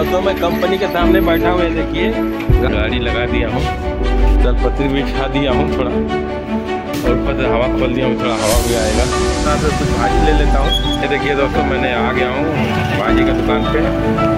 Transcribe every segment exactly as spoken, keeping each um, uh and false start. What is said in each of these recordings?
दोस्तों मैं कंपनी के सामने बैठा हुआ है, देखिए गाड़ी लगा दिया हूँ, चल पत्री बिछा दिया हूँ थोड़ा, और ऊपर से हवा खोल दिया हूँ, थोड़ा हवा भी आएगा। यहाँ से कुछ भाजी ले लेता हूँ। ये देखिए दोस्तों मैंने आ गया हूँ भाजी की दुकान पे।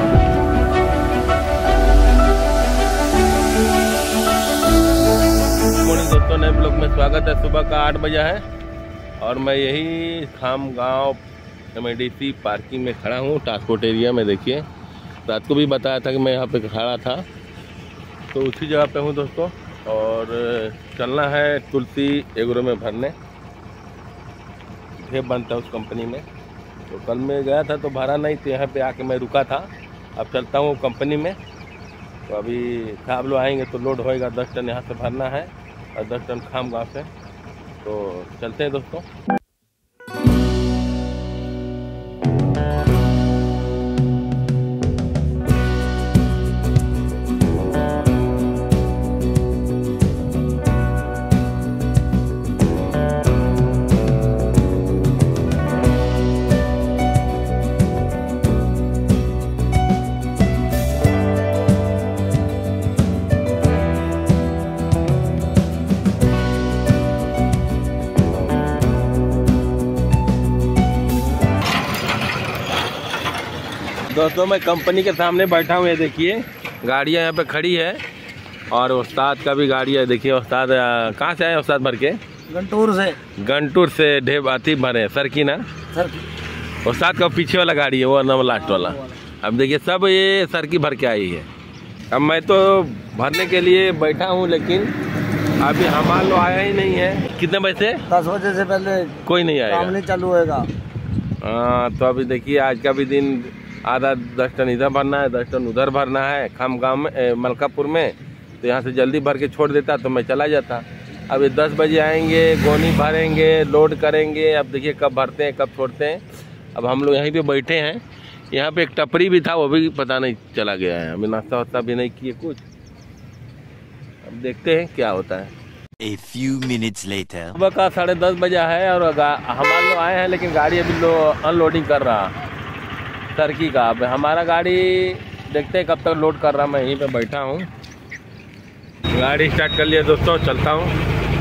मॉर्निंग दोस्तों, नए ब्लॉग में स्वागत है। सुबह का आठ बजा है और मैं यही Khamgaon M I D C parking में खड़ा हूँ, ट्रांसपोर्ट एरिया में। देखिए रात को भी बताया था कि मैं यहाँ पे खड़ा था, तो उसी जगह पे हूँ दोस्तों। और चलना है तुलसी एग्रो में भरने, ढेर बनता है उस कंपनी में। तो कल मैं गया था तो भरा नहीं, तो यहाँ पे आके मैं रुका था। अब चलता हूँ कंपनी में। तो अभी साहब लोग आएंगे तो लोड होएगा, दस टन यहाँ से भरना है और दस टन खाम गाँव से। तो चलते हैं दोस्तों। दोस्तों मैं कंपनी के सामने बैठा हूँ, ये देखिए गाड़ियाँ यहाँ पे खड़ी है और उस्ताद का भी गाड़ी है। देखिए उस्ताद कहाँ से आए? उस्ताद भर के गंटूर से गंटूर से ढेब आती भरे सर की ना सर की। उस्ताद का पीछे वाला गाड़ी है, वो नंबर लास्ट वाला। अब देखिए सब ये सर की भर के आई है। अब मैं तो भरने के लिए बैठा हूँ, लेकिन अभी हमारा लोग आया ही नहीं है। कितने बजे से? दस बजे से पहले कोई नहीं आएगा, काम नहीं चालू होएगा। हाँ तो अभी देखिए आज का भी दिन आधा दस टन इधर भरना है, दस टन उधर भरना है खाम गाँव में, मलकापुर में। तो यहाँ से जल्दी भर के छोड़ देता तो मैं चला जाता। अब ये दस बजे आएंगे, गोनी भरेंगे, लोड करेंगे। अब देखिए कब भरते हैं कब छोड़ते हैं। अब हम लोग यहीं पे बैठे हैं। यहाँ पे एक टपरी भी था, वो भी पता नहीं चला गया है। अभी नाश्ता वास्ता भी नहीं किए कुछ। अब देखते हैं क्या होता है। A few minutes later. सुबह का साढ़े दस बजा है और हमारे लोग आए हैं, लेकिन गाड़ी अभी लो अनलोडिंग कर रहा टर्की का। अब हमारा गाड़ी देखते हैं कब तक लोड कर रहा। मैं यहीं पे बैठा हूँ, गाड़ी स्टार्ट कर लिया दोस्तों, चलता हूँ।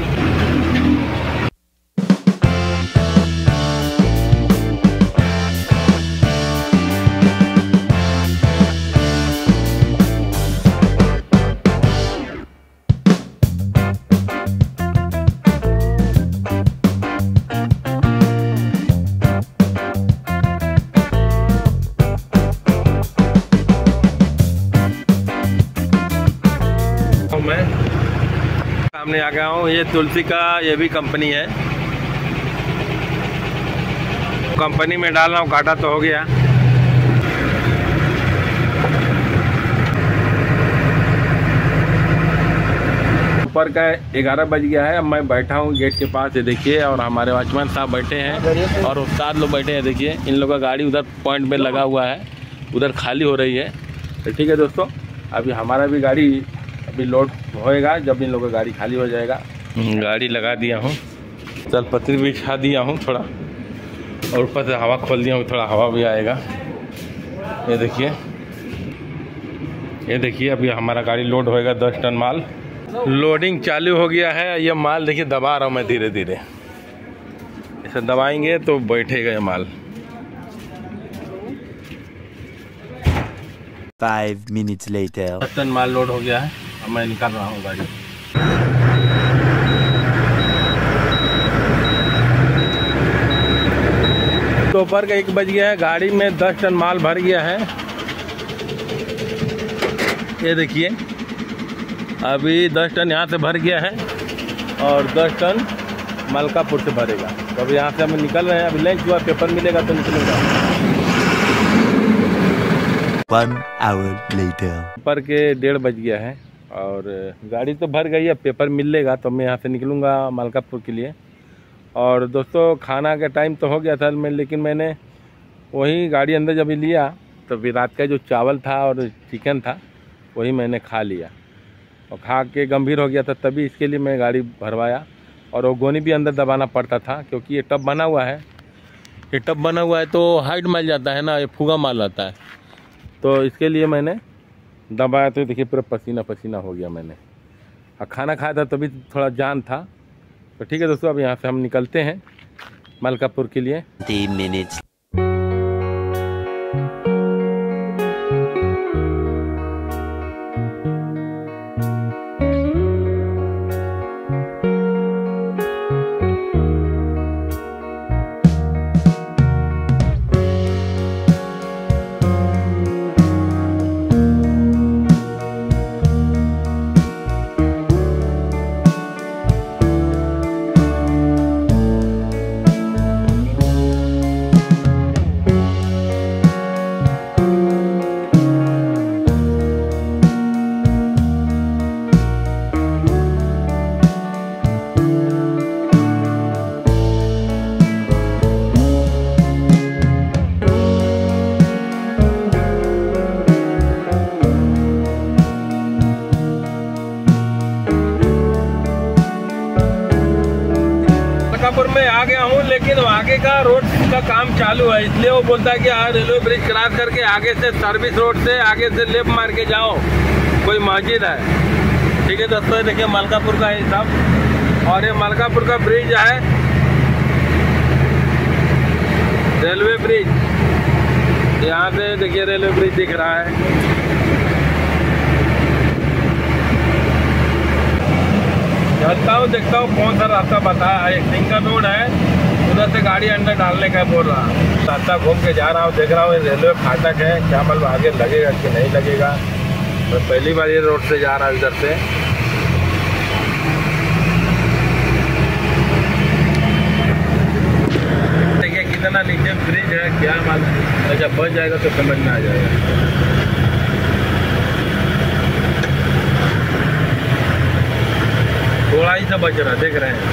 मैं सामने आ गया हूँ, ये तुलसी का ये भी कंपनी है। कंपनी में डाल रहा हूँ, काटा तो हो गया। ऊपर का ग्यारह बज गया है। अब मैं बैठा हूँ गेट के पास, ये देखिए, और हमारे वॉचमैन साहब बैठे हैं और उस्ताद लोग बैठे हैं। देखिए इन लोगों का गाड़ी उधर पॉइंट में लगा हुआ है, उधर खाली हो रही है। तो ठीक है दोस्तों, अभी हमारा भी गाड़ी अभी लोड होएगा जब इन लोगों का गाड़ी खाली हो जाएगा। गाड़ी लगा दिया हूँ, चल पत्री बिछा दिया हूँ थोड़ा, और ऊपर से हवा खोल दिया हूँ, थोड़ा हवा भी आएगा। ये देखिए ये देखिए अभी हमारा गाड़ी लोड होएगा, दस टन माल लोडिंग चालू हो गया है। ये माल देखिए दबा रहा हूँ मैं धीरे धीरे, इसे दबाएंगे तो बैठेगा ये माल। Five minutes later. दस टन माल लोड हो गया है, अब मैं निकाल रहा हूँ गाड़ी। दोपहर का एक बज गया है, गाड़ी में दस टन माल भर गया है। ये देखिए अभी दस टन यहाँ से भर गया है और दस टन मलकापुर से भरेगा। तो अभी यहाँ से हम निकल रहे हैं। अभी लंच हुआ, पेपर मिलेगा तो निकलेगा। One hour later. ऊपर के डेढ़ बज गया है और गाड़ी तो भर गई है, पेपर मिलेगा तो मैं यहाँ से निकलूँगा मलकापुर के लिए। और दोस्तों खाना का टाइम तो हो गया था मैं, लेकिन मैंने वही गाड़ी अंदर जब लिया तो फिर रात का जो चावल था और चिकन था वही मैंने खा लिया और खा के गंभीर हो गया था, तभी इसके लिए मैं गाड़ी भरवाया। और वो गोनी भी अंदर दबाना पड़ता था क्योंकि ये टब बना हुआ है। ये टब बना हुआ है तो हाइट मिल जाता है ना, ये फूगा माल आता है। तो इसके लिए मैंने दबाया, तो देखिए पूरा पसीना पसीना हो गया मैंने। और खाना खाया था तभी थोड़ा जान था। तो ठीक है दोस्तों, अब यहाँ से हम निकलते हैं मलकापुर के लिए। Ten minutes. मलकापुर में आ गया हूँ, लेकिन आगे का रोड का काम चालू है, इसलिए वो बोलता है कि यार रेलवे ब्रिज क्रॉस करके आगे से सर्विस रोड से आगे से लेफ्ट मार के जाओ, कोई मस्जिद है। ठीक है दोस्तों, देखिए मलकापुर का है सब, और ये मलकापुर का ब्रिज है, रेलवे ब्रिज। यहाँ से देखिए रेलवे ब्रिज दिख रहा है। चलता हूँ, देखता हूँ कौन सा रास्ता बताया है। एक सिंगल रोड है, उधर से गाड़ी अंदर डालने का बोल रहा। रास्ता घूम के जा रहा हूँ, देख रहा हूँ रेलवे फाटक है, क्या मतलब आगे लगेगा कि नहीं लगेगा। तो पहली बार ये रोड से जा रहा हूँ इधर से। देखिए कितना नीचे ब्रिज है, क्या मालूम, जब बच जाएगा तो समझ में आ जाएगा। थोड़ा ही सा बच रहा, देख रहे हैं।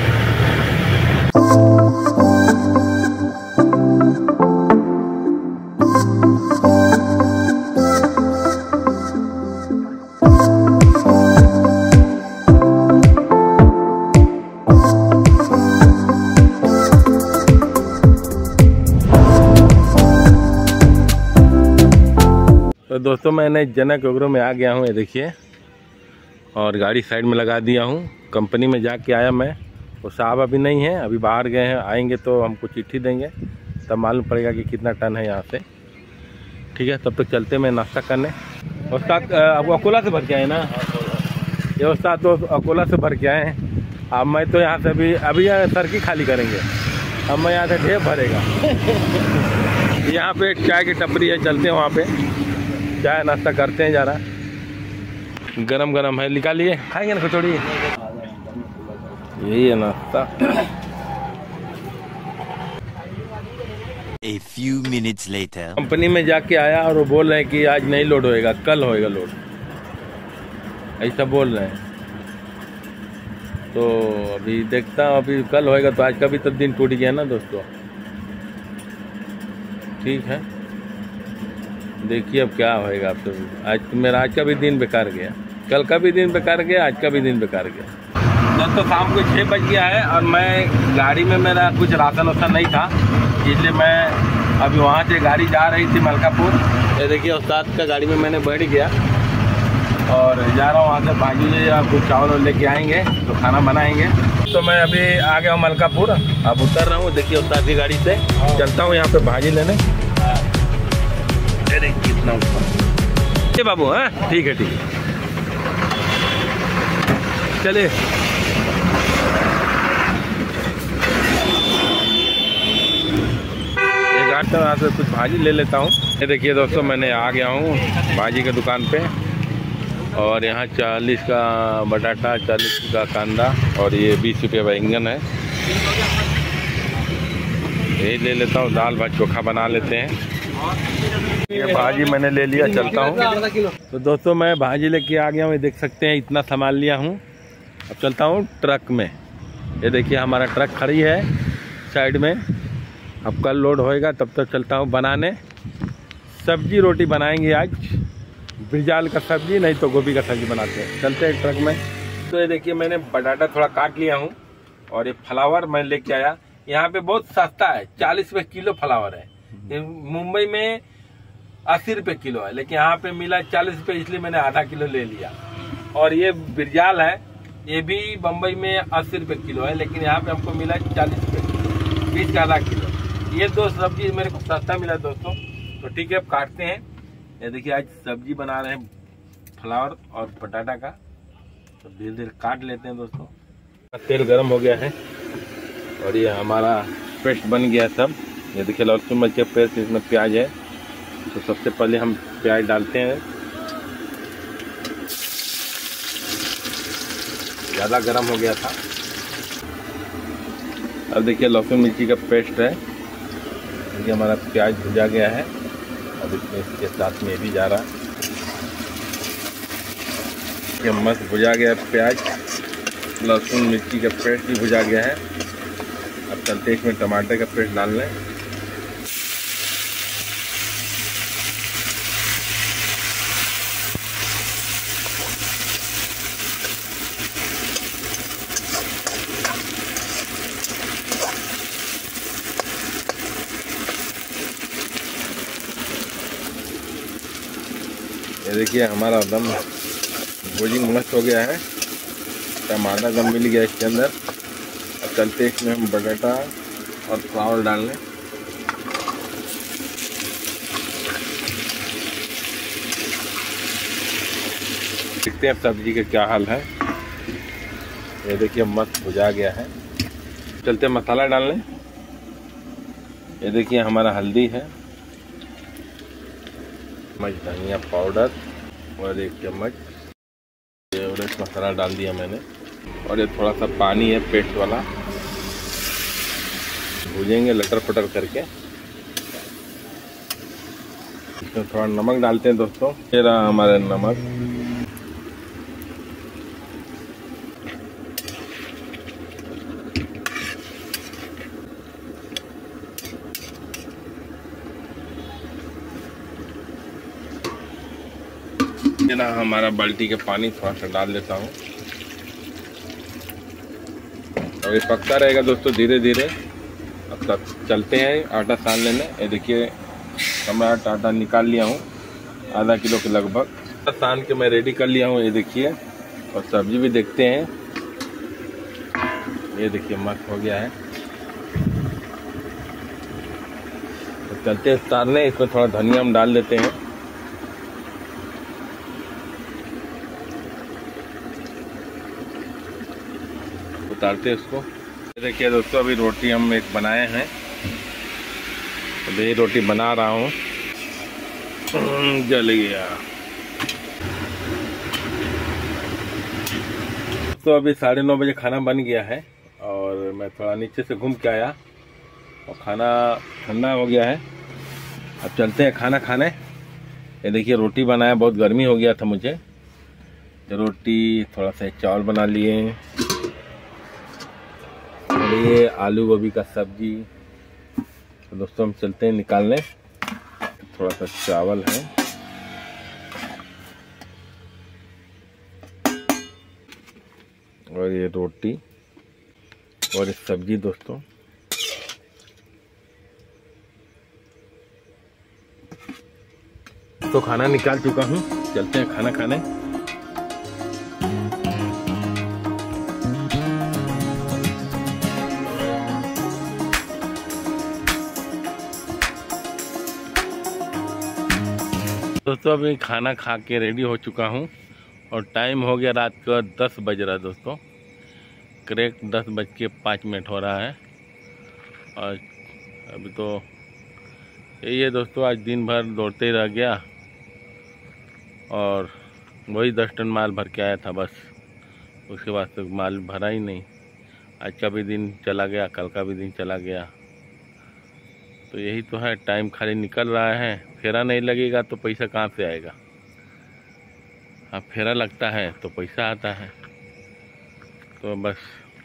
तो दोस्तों मैंने जनक एग्रो में आ गया हूँ, ये देखिए, और गाड़ी साइड में लगा दिया हूँ। कंपनी में जाके आया मैं, वो साहब अभी नहीं है, अभी बाहर गए हैं, आएंगे तो हमको चिट्ठी देंगे, तब मालूम पड़ेगा कि कितना टन है यहाँ से। ठीक है, तब तक चलते मैं नाश्ता करने। उस्ताद अब अकोला से भर के आए ना, ये उस्ताद तो अकोला से भर के आए हैं। अब मैं तो यहाँ से अभी अभी सरकी खाली करेंगे, अब मैं यहाँ से ढेर भरेगा। यहाँ पे एक चाय की टपरी है, चलते हैं वहाँ पे चाय नाश्ता करते हैं। जा रहा गरम गरम है, निकालिए, खाएंगे ना कचौड़ी। यही है नाश्ता। A few minutes later. Company में जाके आया और वो बोल रहे हैं कि आज नहीं लोड होएगा, कल होएगा लोड, ऐसा बोल रहे हैं। तो अभी देखता हूँ, अभी कल होएगा तो आज का भी तो दिन टूट गया ना दोस्तों। ठीक है, देखिए अब क्या होएगा। अब तो आज मेरा आज का भी दिन बेकार गया, कल का भी दिन बेकार गया, आज का भी दिन बेकार गया। दोस्तों शाम को छः बज गया है और मैं गाड़ी में, मेरा कुछ राशन वाशन नहीं था, इसलिए मैं अभी वहाँ से गाड़ी जा रही थी मलकापुर। ये देखिए उस्ताद का गाड़ी में मैंने बैठ गया और जा रहा हूँ वहाँ से। भाजी जी आप कुछ चावल लेके आएंगे तो खाना बनाएंगे। तो मैं अभी आ गया हूँ मलकापुर, अब उतर रहा हूँ। देखिए उस्ताद की गाड़ी से चलता हूँ यहाँ पे भाजी लेने। अरे कितना ऊपर बाबू, हाँ ठीक है ठीक है, चलिए। एक आठ यहाँ से कुछ भाजी ले लेता हूँ। ये देखिए दोस्तों मैंने आ गया हूँ भाजी की दुकान पे, और यहाँ चालीस का बटाटा, चालीस का कांदा और ये बीस रुपये बैंगन है। यही ले लेता हूँ, दाल भात चोखा बना लेते हैं। ये भाजी मैंने ले लिया, चलता हूँ। तो दोस्तों मैं भाजी लेके आ गया हूँ, ये देख सकते हैं इतना सामान लिया हूँ। अब चलता हूँ ट्रक में। ये देखिए हमारा ट्रक खड़ी है साइड में, अब कल लोड होएगा तब तक चलता हूँ बनाने। सब्जी रोटी बनाएंगे आज, ब्रिंजाल का सब्जी, नहीं तो गोभी का सब्जी बनाते हैं। चलते हैं ट्रक में। तो ये देखिए मैंने बटाटा थोड़ा काट लिया हूँ, और ये फ्लावर मैं लेके आया। यहाँ पे बहुत सस्ता है, चालीस रुपये किलो फ्लावर है। मुंबई में अस्सी रुपये किलो है, लेकिन यहाँ पे मिला चालीस रुपये, इसलिए मैंने आधा किलो ले लिया। और ये ब्रिंजाल है, ये भी बम्बई में अस्सी रुपये किलो है, लेकिन यहाँ पे हमको मिला चालीस रुपये किलो, बीस का आधा किलो। ये दो सब्जी मेरे को सस्ता मिला दोस्तों। तो ठीक है, अब काटते हैं। ये देखिए आज सब्जी बना रहे हैं फ्लावर और पटाटा का, तो धीरे धीरे काट लेते हैं दोस्तों। तेल गरम हो गया है और ये हमारा पेस्ट बन गया सब। ये देखिए लहसुन मिर्च का पेस्ट, इसमें प्याज है। तो सबसे पहले हम प्याज डालते हैं, ज़्यादा गरम हो गया था। अब देखिए लहसुन मिर्ची का पेस्ट है, देखिए हमारा प्याज भुजा गया है। अब इसमें इसके साथ में भी जा रहा है, ये मस्त भुजा गया प्याज, लहसुन मिर्ची का पेस्ट भी भुजा गया है। अब चलते इसमें टमाटर का पेस्ट डाल लें। ये देखिए हमारा दम भुजिंग मस्त हो गया है, टमाटर दम मिल गया इसके अंदर। अब चलते इसमें हम बटाटा और फ्लावर डाल लें। देखते हैं सब्जी का क्या हाल है। ये देखिए मस्त भुजा गया है। चलते मसाला डाल लें। ये देखिए हमारा हल्दी है, चम्मच धनिया पाउडर और एक चम्मच एवरेस्ट मसाला डाल दिया मैंने। और ये थोड़ा सा पानी है पेस्ट वाला, भूजेंगे लटर पटर करके। इसमें थोड़ा नमक डालते हैं दोस्तों। ये रहा हमारा नमक। ये रहा हमारा बाल्टी के पानी, थोड़ा सा डाल देता हूँ और ये पकता रहेगा दोस्तों धीरे धीरे। अब तक चलते हैं आटा सान लेने। ये देखिए टमाटर आटा निकाल लिया हूँ, आधा किलो के लगभग सान के मैं रेडी कर लिया हूँ। ये देखिए, और सब्जी भी देखते हैं। ये देखिए मस्त हो गया है। तो चलते हैं उतारने। इसमें थोड़ा धनिया हम डाल देते हैं। उतारते हैं इसको। देखिए दोस्तों अभी रोटी हम एक बनाए हैं, तो यही रोटी बना रहा हूँ। जल गया। तो अभी साढ़े नौ बजे खाना बन गया है और मैं थोड़ा नीचे से घूम के आया और खाना ठंडा हो गया है। अब चलते हैं खाना खाने। ये देखिए रोटी बनाया, बहुत गर्मी हो गया था मुझे, तो रोटी थोड़ा सा चावल बना लिए। ये आलू गोभी का सब्जी। तो दोस्तों हम चलते हैं निकालने। थोड़ा सा चावल है, और ये रोटी और ये सब्जी दोस्तों। तो खाना निकाल चुका हूँ, चलते हैं खाना खाने। दोस्तों अभी खाना खा के रेडी हो चुका हूँ और टाइम हो गया रात का दस बज रहा है दोस्तों। करेक्ट दस बज के पाँच मिनट हो रहा है। और अभी तो यही है दोस्तों, आज दिन भर दौड़ते ही रह गया और वही दस टन माल भर के आया था बस। उसके बाद तो माल भरा ही नहीं। आज का भी दिन चला गया, कल का भी दिन चला गया। तो यही तो है, टाइम खाली निकल रहा है। फेरा नहीं लगेगा तो पैसा कहाँ से आएगा। हाँ, फेरा लगता है तो पैसा आता है। तो बस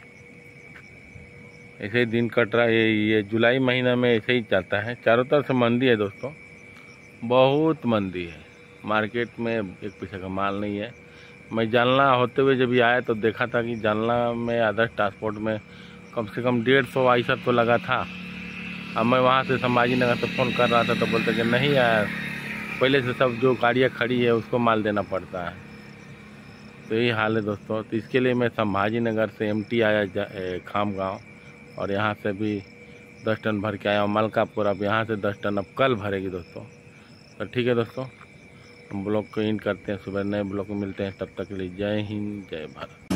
ऐसे ही दिन कट रहा है। ये ये जुलाई महीना में ऐसे ही जाता है। चारों तरफ से मंदी है दोस्तों, बहुत मंदी है। मार्केट में एक पैसा का माल नहीं है। मैं जालना होते हुए जब आया तो देखा था कि जालना में अदर्स ट्रांसपोर्ट में कम से कम डेढ़ सौ ऐसा तो लगा था। अब मैं वहाँ से संभाजी नगर से फ़ोन कर रहा था तो बोलते कि नहीं आया, पहले से सब जो गाड़ियाँ खड़ी है उसको माल देना पड़ता है। तो यही हाल है दोस्तों। तो इसके लिए मैं संभाजी नगर से एमटी आया खाम गाँव, और यहाँ से भी दस टन भर के आया हूँ मलकापुर। अब यहाँ से दस टन अब कल भरेगी दोस्तों। तो ठीक है दोस्तों, हम ब्लॉग को इन करते हैं, सुबह नए ब्लॉग में मिलते हैं। तब तक के लिए जय हिंद, जय भारत।